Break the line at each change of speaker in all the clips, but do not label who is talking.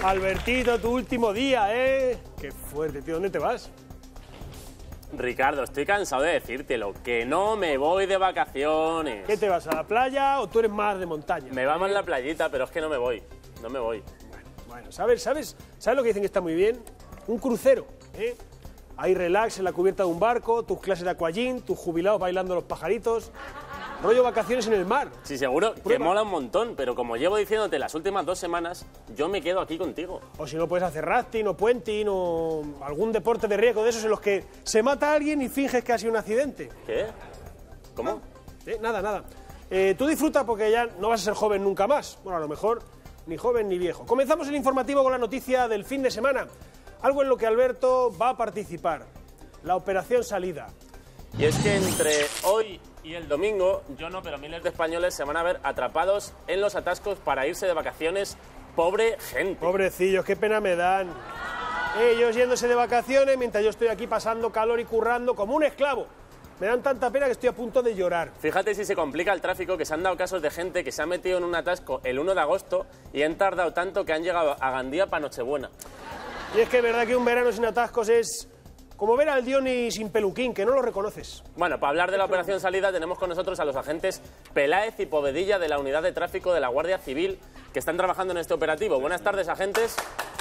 Albertito, tu último día, ¿eh? Qué fuerte, tío. ¿Dónde te vas?
Ricardo, estoy cansado de decírtelo, que no me voy de vacaciones.
¿Qué te vas, a la playa o tú eres más de montaña?
Me va más la playita, pero es que no me voy. No me voy.
Bueno, ¿sabes lo que dicen que está muy bien? Un crucero, ¿eh? Ahí relax en la cubierta de un barco, tus clases de aquagym, tus jubilados bailando los pajaritos. Rollo vacaciones en el mar.
Sí, seguro que
Prueba.
mola un montón, pero como llevo diciéndote las últimas 2 semanas, yo me quedo aquí contigo.
O si no puedes hacer rafting o puenting o algún deporte de riesgo de esos en los que se mata a alguien y finges que ha sido un accidente.
¿Qué? ¿Cómo?
Nada. Tú disfruta porque ya no vas a ser joven nunca más. Bueno, a lo mejor ni joven ni viejo. Comenzamos el informativo con la noticia del fin de semana. Algo en lo que Alberto va a participar. La operación salida.
Y es que entre hoy y el domingo, yo no, pero miles de españoles se van a ver atrapados en los atascos para irse de vacaciones. Pobre gente.
Pobrecillos, qué pena me dan. Ellos yéndose de vacaciones mientras yo estoy aquí pasando calor y currando como un esclavo. Me dan tanta pena que estoy a punto de llorar.
Fíjate si se complica el tráfico, que se han dado casos de gente que se ha metido en un atasco el 1 de agosto y han tardado tanto que han llegado a Gandía para Nochebuena.
Y es que es verdad que un verano sin atascos es como ver al Dioni sin peluquín, que no lo reconoces.
Bueno, para hablar de la operación salida tenemos con nosotros a los agentes Peláez y Povedilla de la Unidad de Tráfico de la Guardia Civil que están trabajando en este operativo. Buenas tardes, agentes.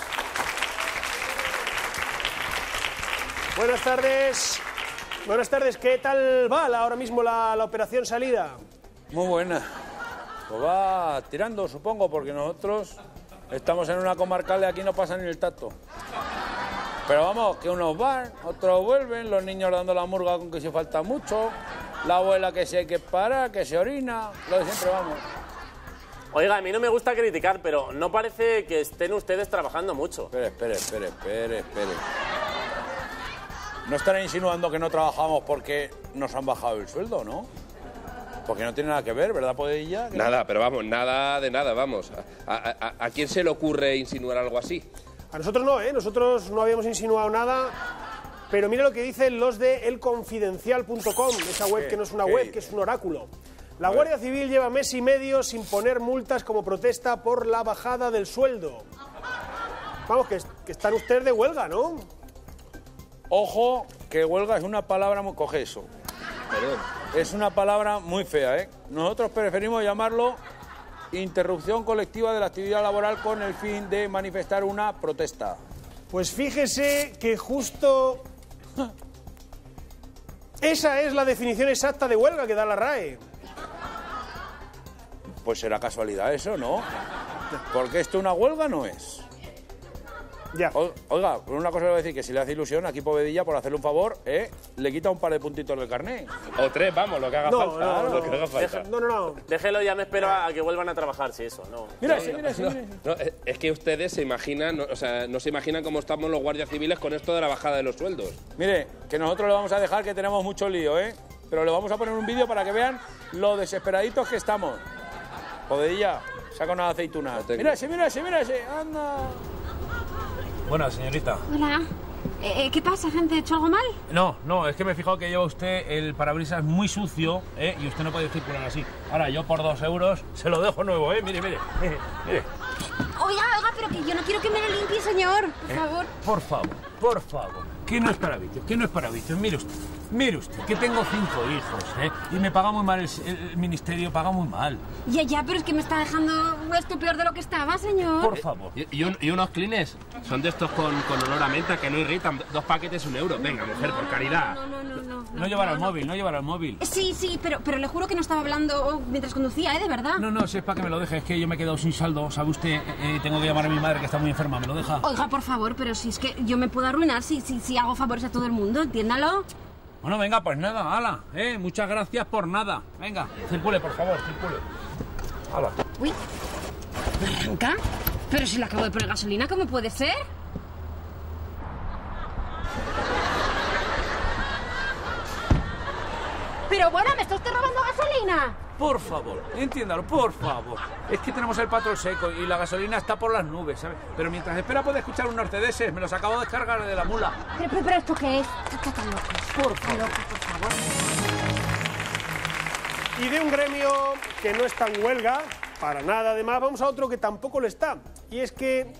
Buenas tardes. Buenas tardes, ¿qué tal va ahora mismo la operación salida?
Muy buena. Pues va tirando, supongo, porque nosotros estamos en una comarcal y aquí no pasa ni el tacto. Pero vamos, que unos van, otros vuelven, los niños dando la murga con que se falta mucho, la abuela que se hay que parar, que se orina, lo de siempre, vamos.
Oiga, a mí no me gusta criticar, pero no parece que estén ustedes trabajando mucho.
Espere. No estarán insinuando que no trabajamos porque nos han bajado el sueldo, ¿no? Porque no tiene nada que ver, ¿verdad, Podilla?
Nada, pero vamos, nada de nada, vamos. ¿A quién se le ocurre insinuar algo así?
A nosotros no, ¿eh? Nosotros no habíamos insinuado nada, pero mira lo que dicen los de elconfidencial.com, esa web que no es una web, que es un oráculo. La Guardia Civil lleva mes y medio sin poner multas como protesta por la bajada del sueldo. Vamos, que están ustedes de huelga, ¿no?
Ojo, que huelga es una palabra muy... Coge eso. Perdón. Es una palabra muy fea, ¿eh? Nosotros preferimos llamarlo interrupción colectiva de la actividad laboral con el fin de manifestar una protesta.
Pues fíjese que justo esa es la definición exacta de huelga que da la RAE.
Pues será casualidad eso, ¿no? Porque esto una huelga no es.
Ya.
Oiga, una cosa le voy a decir, que si le hace ilusión, aquí Povedilla, por hacerle un favor, le quita un par de puntitos del carné.
O 3, vamos, lo que haga falta.
No.
Lo que haga falta.
No.
Déjelo, ya me espero a que vuelvan a trabajar, si eso, no.
Mira.
No, es que ustedes se imaginan, no se imaginan cómo estamos los guardias civiles con esto de la bajada de los sueldos.
Mire, que nosotros le vamos a dejar que tenemos mucho lío, pero le vamos a poner un vídeo para que vean lo desesperaditos que estamos. Povedilla, saca unas aceitunas. Mírase, anda.
Buena, señorita.
Hola. ¿Qué pasa, gente? ¿He hecho algo mal?
No, es que me he fijado que lleva usted el parabrisas muy sucio, y usted no puede circular así. Ahora, yo por 2 euros se lo dejo nuevo, mire.
Oiga, pero que yo no quiero que me lo limpie, señor. Por favor.
Por favor. Que no es para vicios, Mire usted, que tengo 5 hijos, y me paga muy mal el ministerio, paga muy mal.
Ya, pero es que me está dejando esto peor de lo que estaba, señor.
Por favor.
¿Y unos clines? Son de estos con olor a menta que no irritan. 2 paquetes, 1 euro. Venga, mujer, por caridad.
No llevar al móvil.
Sí, pero le juro que no estaba hablando mientras conducía, de verdad.
No, si es para que me lo deje, es que yo me he quedado sin saldo, ¿sabe usted? Tengo que llamar a mi madre que está muy enferma, ¿me lo deja?
Oiga, por favor, pero si es que yo me puedo arruinar si hago favores a todo el mundo, entiéndalo.
Bueno, venga, pues nada, hala, muchas gracias por nada. Venga, circule, por favor, circule. Hala.
Uy, Blanca, pero si le acabo de poner gasolina, ¿cómo puede ser? Pero bueno, ¿me está usted robando gasolina?
Por favor, entiéndalo, por favor. Es que tenemos el patrón seco y la gasolina está por las nubes, ¿sabes? Pero mientras espera puede escuchar un Mercedes, me los acabo de descargar de la mula.
Pero ¿esto qué es? Está tan loco.
Por favor.
Loco, por favor.
Y de un gremio que no está en huelga, para nada además, vamos a otro que tampoco lo está. Y es que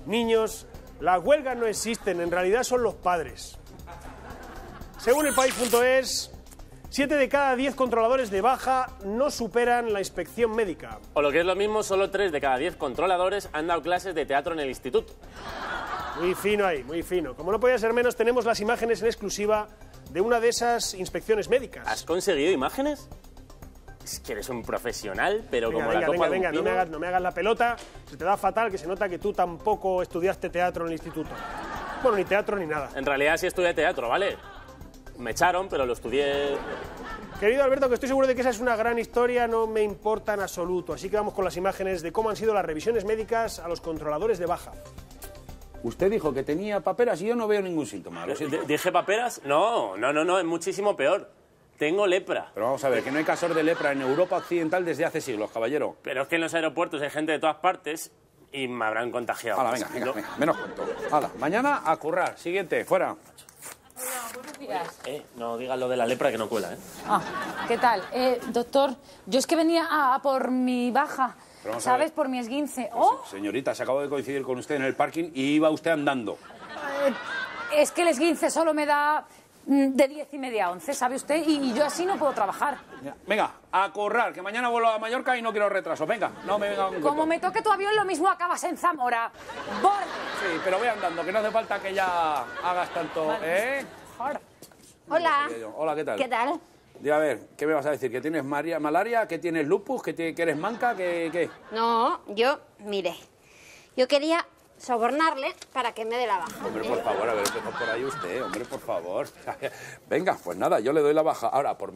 niños. Las huelgas no existen, en realidad son los padres. Según el país.es, 7 de cada 10 controladores de baja no superan la inspección médica.
O lo que es lo mismo, solo 3 de cada 10 controladores han dado clases de teatro en el instituto.
Muy fino ahí, muy fino. Como no podía ser menos, tenemos las imágenes en exclusiva de una de esas inspecciones médicas.
¿Has conseguido imágenes? Es que eres un profesional, pero
Venga,
como la copa de un
venga,
pino.
no me hagas la pelota. Se te da fatal, que se nota que tú tampoco estudiaste teatro en el instituto. Bueno, ni teatro ni nada.
En realidad sí estudié teatro, ¿vale? Me echaron, pero lo estudié...
Querido Alberto, que estoy seguro de que esa es una gran historia, no me importa en absoluto. Así que vamos con las imágenes de cómo han sido las revisiones médicas a los controladores de baja.
Usted dijo que tenía paperas y yo no veo ningún síntoma. Lo siento.
¿Dije paperas? No, es muchísimo peor. Tengo lepra.
Pero vamos a ver, que no hay casos de lepra en Europa Occidental desde hace siglos, caballero.
Pero es que en los aeropuertos hay gente de todas partes y me habrán contagiado.
Hala, venga, menos cuento. Hala, mañana a currar. Siguiente, fuera.
Buenos días.
No digas lo de la lepra que no cuela, ¿eh?
¿Qué tal? Doctor, yo es que venía a por mi baja, ¿sabes? Por mi esguince. ¡Oh!
Señorita, se acabo de coincidir con usted en el parking y iba usted andando.
Es que el esguince solo me da de 10 y media a 11, ¿sabe usted? Y yo así no puedo trabajar.
Venga, a currar, que mañana vuelo a Mallorca y no quiero retrasos. Venga, no me venga un
Como me toque tu avión, lo mismo acabas en Zamora. ¡Borde!
Sí, pero voy andando, que no hace falta que ya hagas tanto, ¿eh?
Hola.
Hola, ¿qué tal?
¿Qué tal?
A ver, ¿qué me vas a decir? ¿Que tienes malaria? ¿Que tienes lupus? ¿Que eres manca? ¿Qué?
No, mire, yo quería sobornarle para que me dé la baja.
Hombre, por favor, a ver, empezó por ahí usted, hombre, por favor. Venga, pues nada, yo le doy la baja. Ahora, por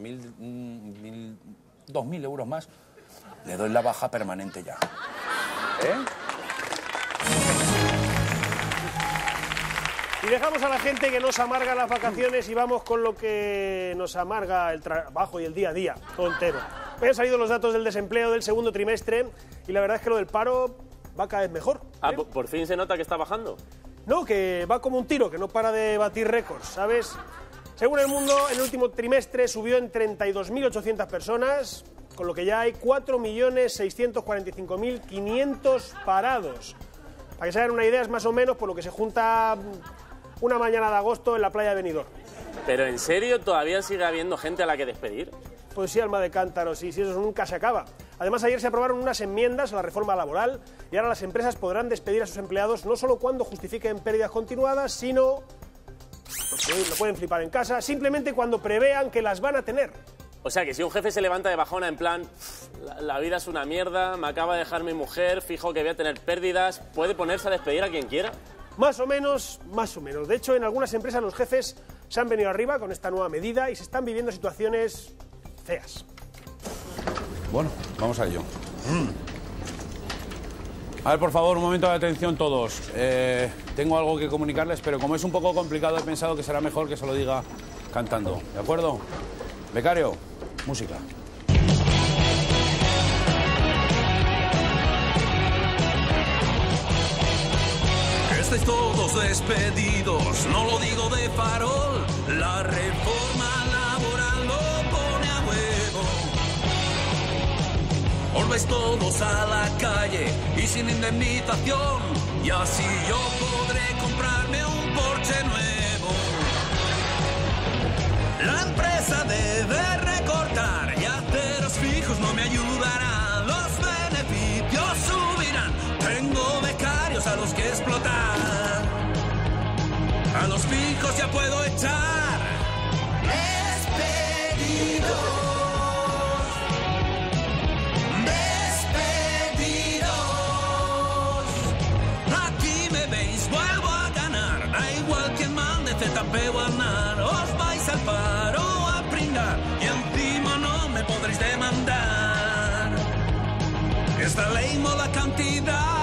2.000 euros más, le doy la baja permanente ya. ¿Eh?
Y dejamos a la gente que nos amarga las vacaciones y vamos con lo que nos amarga el trabajo y el día a día, todo entero. Hoy han salido los datos del desempleo del segundo trimestre y la verdad es que lo del paro va cada vez mejor.
¿Por fin se nota que está bajando?
No, que va como un tiro, que no para de batir récords, ¿sabes? Según El Mundo, en el último trimestre subió en 32.800 personas, con lo que ya hay 4.645.500 parados. Para que se hagan una idea, es más o menos por lo que se junta una mañana de agosto en la playa de Benidorm.
¿Pero en serio todavía sigue habiendo gente a la que despedir?
Pues sí, alma de cántaro, sí, eso nunca se acaba. Además, ayer se aprobaron unas enmiendas a la reforma laboral y ahora las empresas podrán despedir a sus empleados no solo cuando justifiquen pérdidas continuadas, sino, lo pueden flipar en casa, simplemente cuando prevean que las van a tener.
O sea, que si un jefe se levanta de bajona en plan, la vida es una mierda, me acaba de dejar mi mujer, fijo que voy a tener pérdidas, ¿puede ponerse a despedir a quien quiera?
Más o menos, más o menos. De hecho, en algunas empresas los jefes se han venido arriba con esta nueva medida y se están viviendo situaciones feas.
Bueno, vamos a ello. A ver, por favor, un momento de atención todos. Tengo algo que comunicarles, pero como es un poco complicado, he pensado que será mejor que se lo diga cantando. ¿De acuerdo? Becario, música.
Estáis todos despedidos, no lo digo de farol, la reforma laboral lo pone a huevo. Os vais todos a la calle y sin indemnización, y así yo podré comprarme un Porsche nuevo. La empresa debe recortar y haceros fijos no me ayudarán, los beneficios subirán, tengo becarios a los que explotar. A los fijos ya puedo echar. Despedidos. Despedidos. Aquí me veis, vuelvo a ganar. Da igual quien mande ZP o Aznar. Os vais al paro a pringar y encima no me podréis demandar. Esta ley mola cantidad.